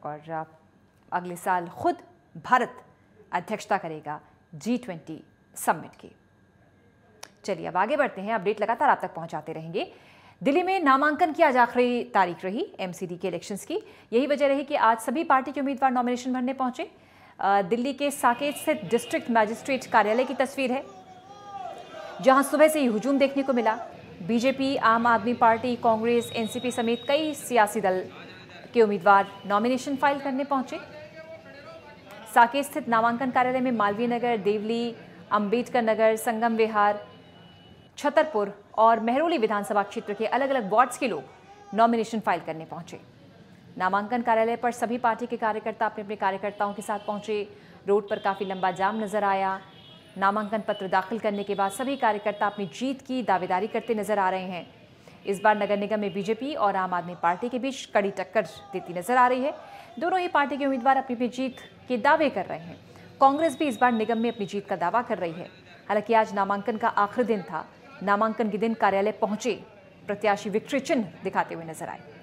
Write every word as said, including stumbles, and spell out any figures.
और अगले साल खुद भारत अध्यक्षता करेगा जी ट्वेंटी समिट की। चलिए अब आगे बढ़ते हैं, अपडेट लगातार आप तक पहुंचाते रहेंगे। दिल्ली में नामांकन की आज आखिरी तारीख रही एमसीडी के इलेक्शंस की। यही वजह रही कि आज सभी पार्टी के उम्मीदवार नॉमिनेशन भरने पहुंचे। दिल्ली के साकेत स्थित डिस्ट्रिक्ट मैजिस्ट्रेट कार्यालय की तस्वीर है, जहां सुबह से ही हुजूम देखने को मिला। बीजेपी, आम आदमी पार्टी, कांग्रेस, एनसीपी समेत कई सियासी दल के उम्मीदवार नॉमिनेशन फाइल करने पहुंचे। साकेत स्थित नामांकन कार्यालय में मालवीय नगर, देवली, अंबेडकर नगर, संगम विहार, छतरपुर और मेहरौली विधानसभा क्षेत्र के अलग अलग वार्ड्स के लोग नॉमिनेशन फाइल करने पहुंचे। नामांकन कार्यालय पर सभी पार्टी के कार्यकर्ता अपने अपने कार्यकर्ताओं के साथ पहुंचे। रोड पर काफी लंबा जाम नजर आया। नामांकन पत्र दाखिल करने के बाद सभी कार्यकर्ता अपनी जीत की दावेदारी करते नजर आ रहे हैं। इस बार नगर निगम में बीजेपी और आम आदमी पार्टी के बीच कड़ी टक्कर देती नजर आ रही है। दोनों ही पार्टी के उम्मीदवार अपनी अपनी जीत के दावे कर रहे हैं। कांग्रेस भी इस बार निगम में अपनी जीत का दावा कर रही है। हालांकि आज नामांकन का आखिरी दिन था। नामांकन के दिन कार्यालय पहुंचे प्रत्याशी विक्ट्री चिन्ह दिखाते हुए नजर आए।